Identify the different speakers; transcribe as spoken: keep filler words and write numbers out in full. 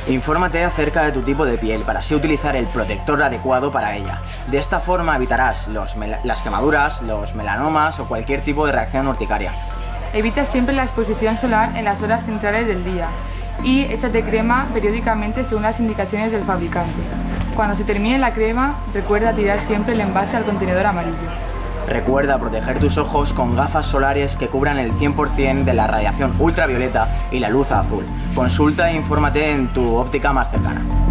Speaker 1: Infórmate acerca de tu tipo de piel para así utilizar el protector adecuado para ella. De esta forma evitarás los las quemaduras, los melanomas o cualquier tipo de reacción urticaria.
Speaker 2: Evita siempre la exposición solar en las horas centrales del día y échate crema periódicamente según las indicaciones del fabricante. Cuando se termine la crema, recuerda tirar siempre el envase al contenedor amarillo.
Speaker 1: Recuerda proteger tus ojos con gafas solares que cubran el cien por cien de la radiación ultravioleta y la luz azul. Consulta e infórmate en tu óptica más cercana.